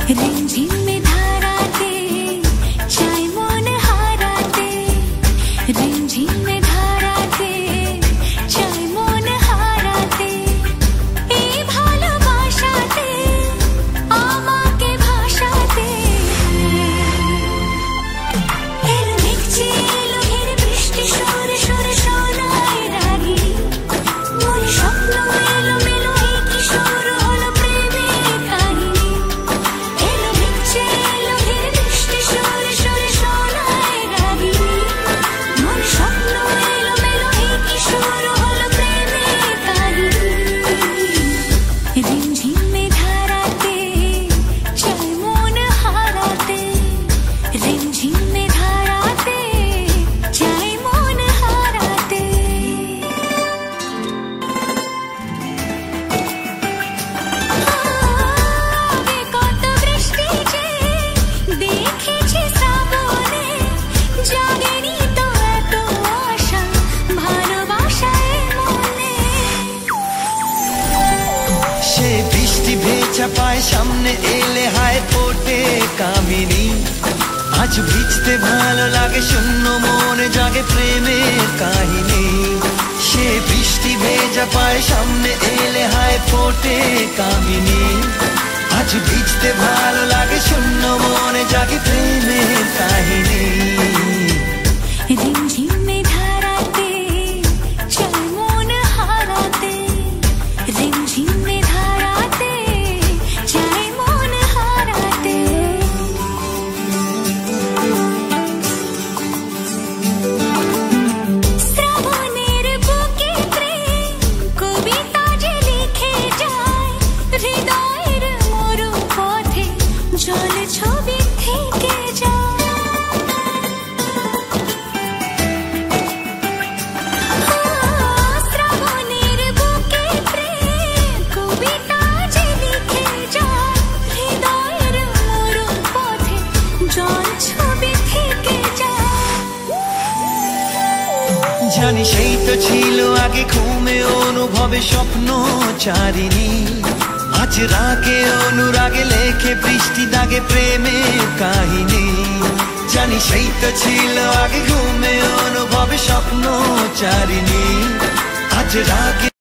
रिमझिम में धाराते चाय मन हाराते, रिमझिम में धाराते चाय मन हाराते, এই ভালোবাসাতে আমাকে ভাসাতে এলো দেখছি এলো ঘিরে বৃষ্টি সরে সরে শোনায় রাগী মন স্বপ্ন এলো মেলো এই কিশোর হলো প্রেমের কাহিনী এলো দেখছি এলো ঘিরে বৃষ্টি সরে সরে শোনায় রাগী মন স্বপ্ন এলো মেলো এই কিশোর হলো প্রেমের কাহিনী रिमझिम में धाराते चाय मन हाराते, रिमझिम में धाराते चाय मन हाराते आगे कत बृष्टि जे देखेছি শ্রাবণে জাগেনি তো এত আশা ভালোবাসায় মনে সে বৃষ্টি ভেজা পায় সামনে এলে হায় ফোটে কামিনী আজ ভিজতে ভালো লাগে শূন্য মনে জাগে প্রেমের কাহিনী সে বৃষ্টি ভেজা পায় সামনে এলে হায় ফোটে কামিনী আজ ভিজতে ভালো লাগে শূন্য মনে জাগে প্রেমের কাহিনী रिमझिम में धाराते चाय मन हाराते, रिमझिम में धाराते चाय मन हाराते শ্রাবণের বুকে প্রেম কবিতা যে লিখে যায় হৃদয়ের মরু পথে জল ছবি থেকে যায় শ্রাবণের বুকে প্রেম কবিতা যে লিখে যায় হৃদয়ের মরু পথে জল ছবি থেকে যায় জানি সেই তো ছিল আগে ঘুমে অনুভবে স্বপ্ন চারিণী আজ রাগে অনুরাগে লেখে বৃষ্টি দাগে প্রেমের কাহিনী জানি সেই তো ছিল আগে ঘুমে অনুভবে স্বপ্ন চারিণী আজ রাগে